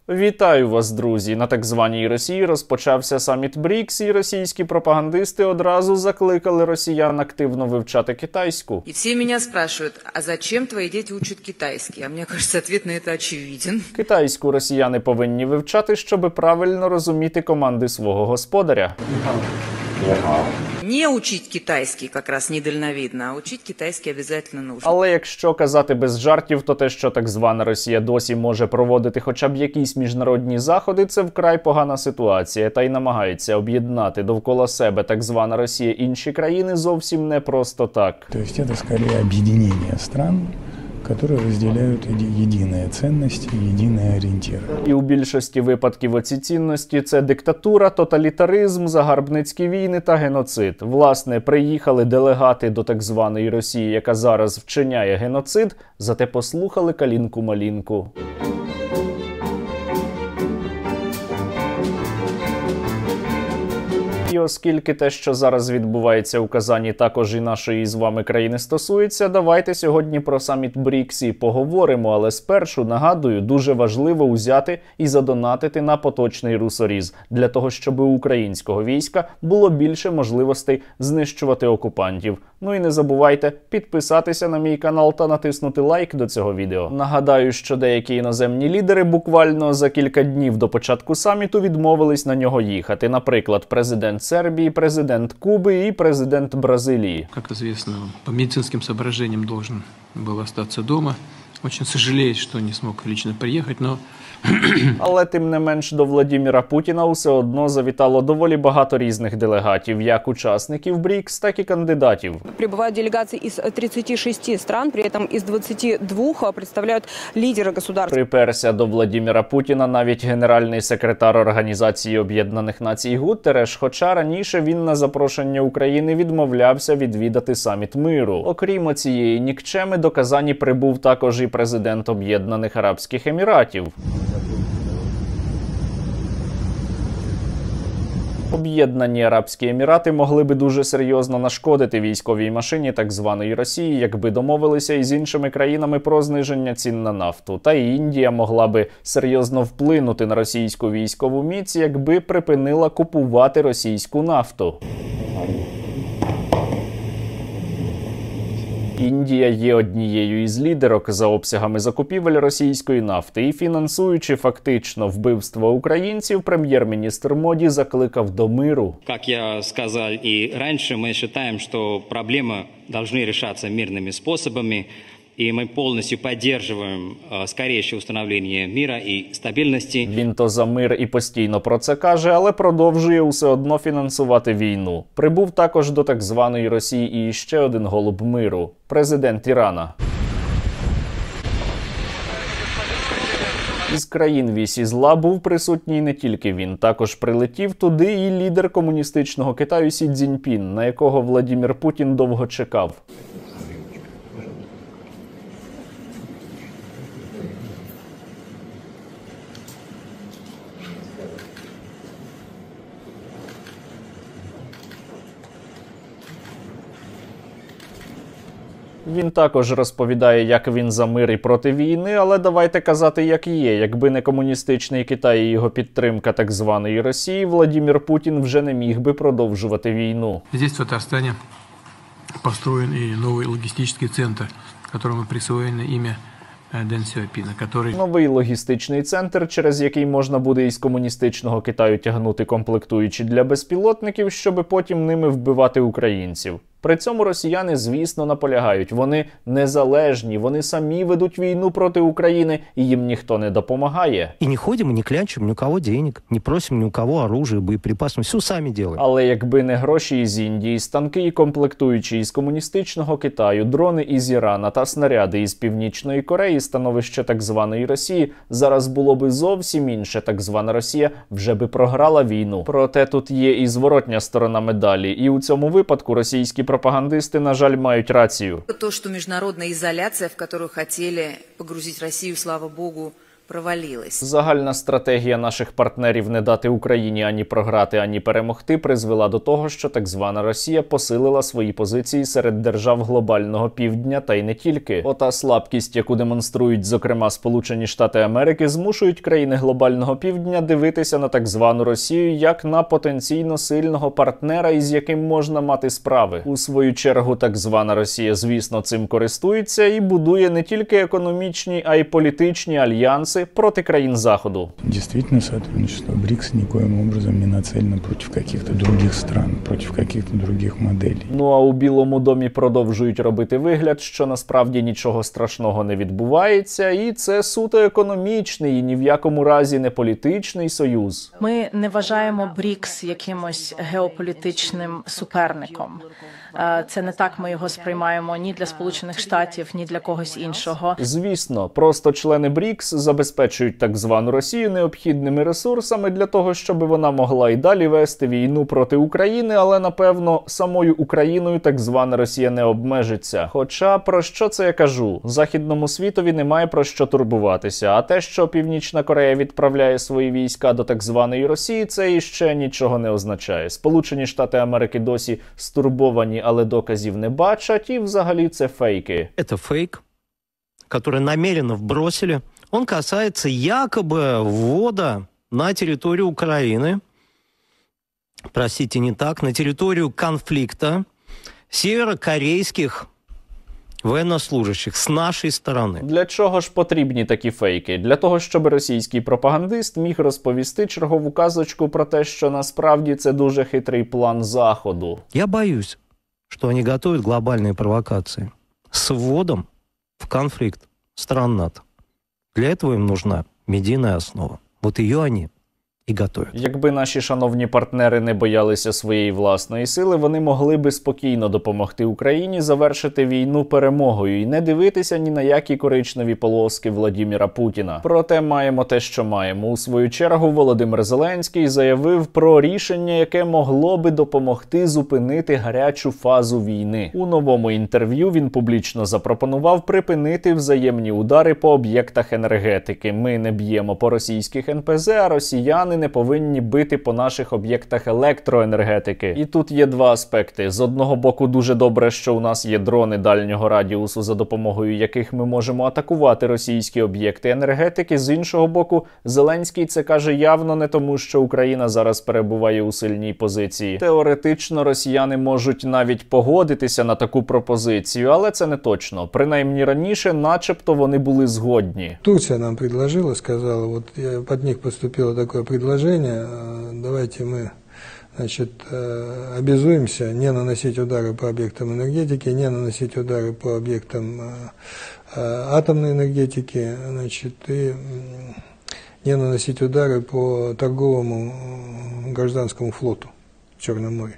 Вітаю вас, друзі! На так званій Росії розпочався саміт БРІКС, і російські пропагандисти одразу закликали росіян активно вивчати китайську. І всі мене спрашують, а зачем твої діти учать китайський? А мені кажется, ответ на це очевиден. Китайську росіяни повинні вивчати, щоб правильно розуміти команди свого господаря. Не учить китайський якраз недальновидно, а учить китайський обов'язково нужно. Але якщо казати без жартів, то те, що так звана Росія досі може проводити хоча б якісь міжнародні заходи, це вкрай погана ситуація, та й намагається об'єднати довкола себе так звана Росія інші країни зовсім не просто так. Тобто це, скоріше, об'єднання стран, які розділяють єдині цінності і єдині орієнтири. І у більшості випадків оці цінності – це диктатура, тоталітаризм, загарбницькі війни та геноцид. Власне, приїхали делегати до так званої Росії, яка зараз вчиняє геноцид, зате послухали калінку-малінку. І оскільки те, що зараз відбувається у Казані, також і нашої з вами країни стосується, давайте сьогодні про саміт БРІКС і поговоримо, але спершу, нагадую, дуже важливо узяти і задонатити на поточний русоріз, для того, щоб у українського війська було більше можливостей знищувати окупантів. Ну і не забувайте підписатися на мій канал та натиснути лайк до цього відео. Нагадаю, що деякі іноземні лідери буквально за кілька днів до початку саміту відмовились на нього їхати. Наприклад, президент Сербії, президент Куби і президент Бразилії. Как известно, по медицинским соображениям должен был остаться дома. Очень сожалею, что не смог лично приехать, но... Але тим не менш до Владіміра Путіна все одно завітало доволі багато різних делегатів, як учасників БРІКС, так і кандидатів. Прибывают делегации из 36 стран, при этом из 22 представляют лидеры государств. Приперся до Владіміра Путіна навіть генеральний секретар Організації Об'єднаних Націй Гуттереш, хоча раніше він на запрошення України відмовлявся відвідати саміт миру. Окрім цієї нікчеми, до Казані прибув також і президент Об'єднаних Арабських Еміратів. Об'єднані Арабські Емірати могли би дуже серйозно нашкодити військовій машині так званої Росії, якби домовилися із іншими країнами про зниження цін на нафту. Та й Індія могла би серйозно вплинути на російську військову міць, якби припинила купувати російську нафту. Індія є однією із лідерок за обсягами закупівель російської нафти, і фінансуючи фактично вбивство українців, прем'єр-міністр Моді закликав до миру. Як я сказав і раніше, ми вважаємо, що проблеми повинні вирішуватися мирними способами. І ми повністю підтримуємо скоріше встановлення миру і стабільності. Він то за мир і постійно про це каже, але продовжує усе одно фінансувати війну. Прибув також до так званої Росії і ще один голуб миру – президент Ірана. Із країн вісі зла був присутній не тільки він. Також прилетів туди і лідер комуністичного Китаю Сі Цзіньпін, на якого Владімір Путін довго чекав. Він також розповідає, як він за мир і проти війни, але давайте казати, як є. Якби не комуністичний Китай і його підтримка так званої Росії, Владімір Путін вже не міг би продовжувати війну. Здесь, в Татарстані, построен і новий логістичний центр, якому присвоєно ім'я Ден Сяопіна, который... Новий логістичний центр, через який можна буде із комуністичного Китаю тягнути комплектуючі для безпілотників, щоб потім ними вбивати українців. При цьому росіяни, звісно, наполягають. Вони незалежні, вони самі ведуть війну проти України, і їм ніхто не допомагає. І не ходимо, не клянчимо ні у кого денег, не просимо ні у кого оружия, боєприпасів, все самі робимо. Але якби не гроші із Індії, станки і комплектуючі із комуністичного Китаю, дрони із Ірана та снаряди із Північної Кореї, становище так званої Росії, зараз було би зовсім інше. Так звана Росія вже би програла війну. Проте тут є і зворотня сторона медалі, і у цьому випадку російські пропагандисти, на жаль, мають рацію. То, что международная изоляция, в которую хотели погрузить Россию, слава богу, провалилась. Загальна стратегія наших партнерів не дати Україні ані програти, ані перемогти призвела до того, що так звана Росія посилила свої позиції серед держав глобального півдня та й не тільки. Ота слабкість, яку демонструють, зокрема, Сполучені Штати Америки, змушують країни глобального півдня дивитися на так звану Росію як на потенційно сильного партнера, із яким можна мати справи. У свою чергу, так звана Росія, звісно, цим користується і будує не тільки економічні, а й політичні альянси проти країн Заходу. Действительно, сотрудничество БРИКС никоим образом не нацелено против каких-то других стран, против каких-то других моделей. Ну а у Білому домі продовжують робити вигляд, що насправді нічого страшного не відбувається, і це суто економічний, і ні в якому разі не політичний союз. Ми не вважаємо БРІКС якимось геополітичним суперником. Це не так ми його сприймаємо ні для Сполучених Штатів, ні для когось іншого. Звісно, просто члени БРІКС забезпечують так звану Росію необхідними ресурсами для того, щоб вона могла і далі вести війну проти України, але, напевно, самою Україною так звана Росія не обмежиться. Хоча, про що це я кажу? Західному світові немає про що турбуватися, а те, що Північна Корея відправляє свої війська до так званої Росії, це іще нічого не означає. Сполучені Штати Америки досі стурбовані, але доказів не бачать, і взагалі це фейки. Это фейк, который намеренно вбросили. Он касается якобы ввода на территорию Украины, простите, не так, на территорию конфликта северокорейских военнослужащих з нашої сторони. Для чого ж потрібні такі фейки? Для того, щоб російський пропагандист міг розповісти чергову казочку про те, що насправді це дуже хитрий план Заходу. Я боюсь, что они готовят глобальные провокации с вводом в конфликт стран НАТО. Для этого им нужна медийная основа. Вот ее они і готують. Якби наші шановні партнери не боялися своєї власної сили, вони могли би спокійно допомогти Україні завершити війну перемогою і не дивитися ні на які коричневі полоски Владіміра Путіна. Проте маємо те, що маємо. У свою чергу Володимир Зеленський заявив про рішення, яке могло би допомогти зупинити гарячу фазу війни. У новому інтерв'ю він публічно запропонував припинити взаємні удари по об'єктах енергетики. Ми не б'ємо по російських НПЗ, а росіяни не повинні бити по наших об'єктах електроенергетики. І тут є два аспекти. З одного боку, дуже добре, що у нас є дрони дальнього радіусу, за допомогою яких ми можемо атакувати російські об'єкти енергетики. З іншого боку, Зеленський це каже явно не тому, що Україна зараз перебуває у сильній позиції. Теоретично росіяни можуть навіть погодитися на таку пропозицію, але це не точно. Принаймні раніше, начебто, вони були згодні. Турция нам предложила, сказала, вот под них поступило такое предложение, давайте мы, значит, обязуемся не наносить удары по объектам энергетики, не наносить удары по объектам атомной энергетики, значит, и не наносить удары по торговому гражданскому флоту в Черном море.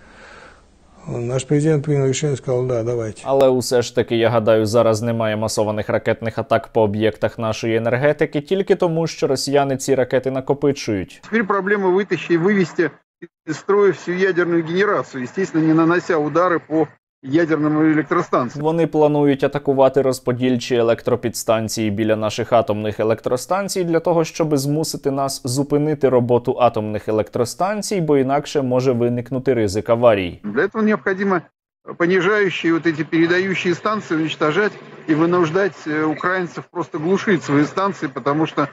Наш президент прийняв рішення, сказав, да, давайте. Але усе ж таки, я гадаю, зараз немає масованих ракетних атак по об'єктах нашої енергетики, тільки тому, що росіяни ці ракети накопичують. Тепер проблема витащити і вивести із строю всю ядерну генерацію, звісно, не нанося удари по ядерному електростанції. Вони планують атакувати розподільчі електропідстанції біля наших атомних електростанцій для того, щоб змусити нас зупинити роботу атомних електростанцій, бо інакше може виникнути ризик аварій. Для цього необхідно понижающие вот эти передающие станции уничтожать и вынуждать украинцев просто глушить свои станции, потому что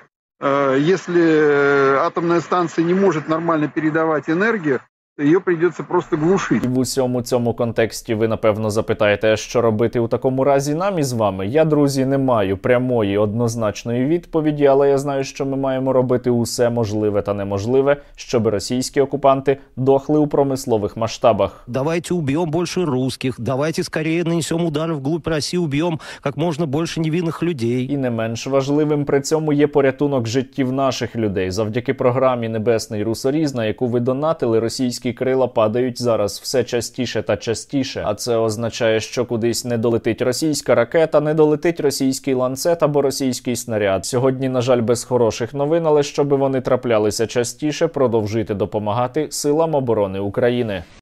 если атомная станция не может нормально передавать энергию, її прийдеться просто глушити. І в усьому цьому контексті ви, напевно, запитаєте, що робити у такому разі нам із вами. Я, друзі, не маю прямої, однозначної відповіді, але я знаю, що ми маємо робити усе можливе та неможливе, щоб російські окупанти дохли у промислових масштабах. Давайте убьем больше русских, давайте скорее нанесем удары вглубь России, убьем как можно больше невинных людей. І не менш важливим при цьому є порятунок життів наших людей. Завдяки програмі «Небесний русоріз», на яку ви донатили, російські крила падають зараз все частіше та частіше. А це означає, що кудись не долетить російська ракета, не долетить російський ланцет або російський снаряд. Сьогодні, на жаль, без хороших новин, але щоб вони траплялися частіше, продовжуйте допомагати силам оборони України.